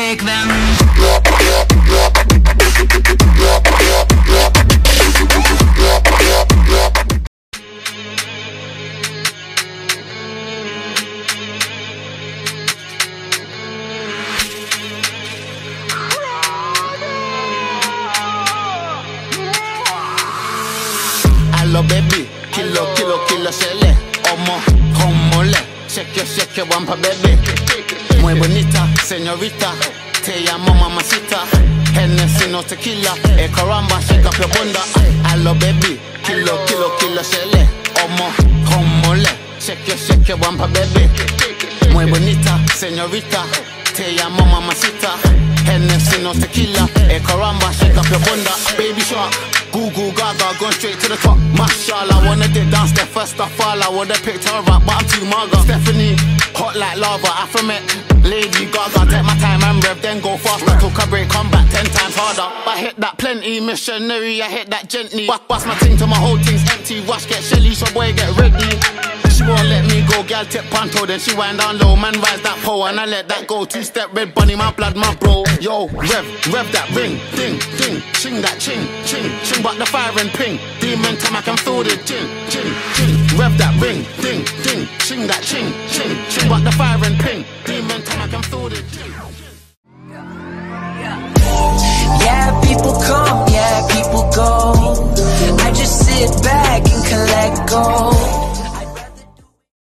take them. Hello baby, kilo shele. Omo, homole, shake your wampa baby. Muy bonita, señorita, te llamo mamacita. Hennessy no tequila, caramba, shake up your bunda. Hello baby, kilo shele. Omo, homole, shake your wampa baby. Muy bonita, señorita, te llamo mamacita. Hennessy no tequila, caramba, shake up your bunda. Baby shark, goo goo gaga, going straight to the top. Mashallah, wanna dip down step first I fall. I would've picked her up, but I'm too maga. Stephanie, hot like lava, Afromet, Lady Gaga. Take my time and rev, then go faster. Took a break, come back 10 times harder. I hit that plenty, missionary, I hit that gently. Bust my ting till my whole thing's empty. Wash, get shelly, so boy get ready. She won't let me go, gal tip panto, then she wind down low. Man rise that pole and I let that go. Two-step red bunny, my blood, my bro. Yo, rev that ring, ding, ching that ching, but the fire and ping. Demon time I can feel the gin. Rev that ring, ding, ching that ching, but the fire and ping. Demon time I can feel the gin. Yeah, people come, yeah, people go. I just sit back and collect gold.